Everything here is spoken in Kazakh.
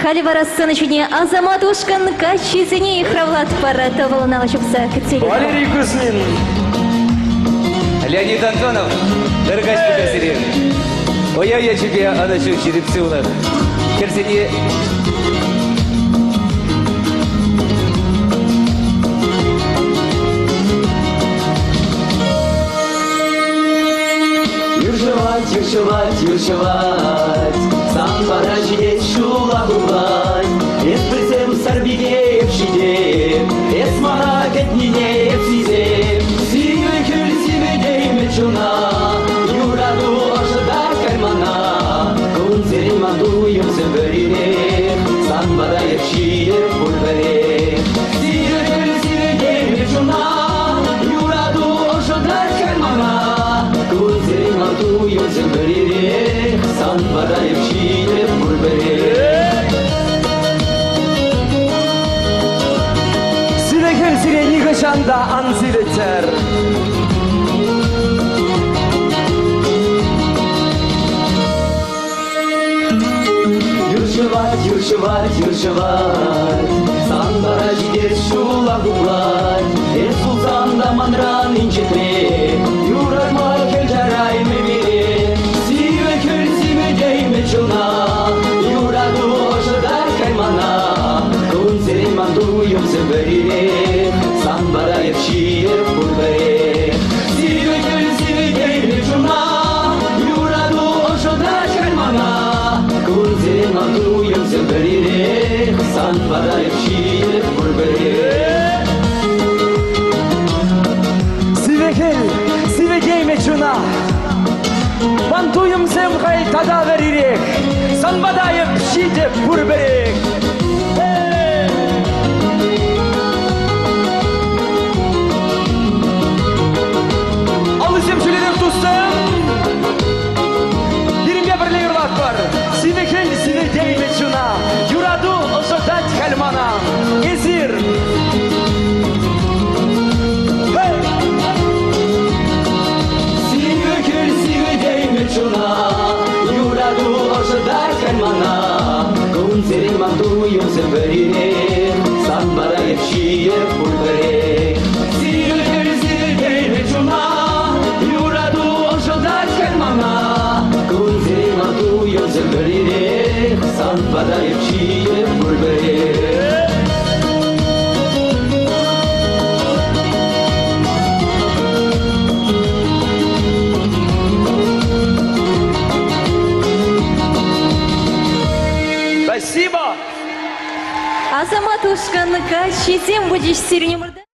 Халивара сценочине Азамат Ушкан качизине Хравлат Парата волнала чупса Катерина. Валерий Кузьмин. Леонид Антонов, Дорогачка Катерина. Ой, я тебе, Аначу Черепцюна. Керсине. Юршевать, юршевать, сам порачить шулагувать, эс прицем сарбиге пшиде, эс маракет нине псизе, сиве кюль сиве гейме чуна, юраду ожидар кальмана, кунзери мандуем земберине, сам барае пшиде пульвере, сиве кюль сиве гейме чуна, юраду ожидар кальмана, кунзери мандуем земберине, сам барае пшиде пульвере. Сире нигашанда анзилетер. Юршевать, юршевать, юршевать, сан баражидет шулагувать, эс султанда манран инчетре, юрарма келжарай мемире, сиве кюль сиве гейме чуна, юраду ожидар каймана, кунзери мандуем земберире, сан барае пшиде пульвере, сиве кюль сиве гейме чуна, юраду ожидар каймана, кунзери мандуем земберире, сан барае пшиде пульвере. Сиве гейме чуна, мандуем земгай тада верирек, сан барае пшиде пульвере. Zemçilerim dostum, birimge birliği yurlat var. Sivekel sive deyme çuna, yuradu osodat kalmana, ezir. Sivekel sive deyme çuna, yuradu osodat kalmana, kunzeri manduyum zemberine, san barае pşiye pulvere. Sivekel sive deyme çuna, кунзери мандуем земберине, сан барае пшиде пульвере. Спасибо! Азамат Ушкан качизем будешь сиренем.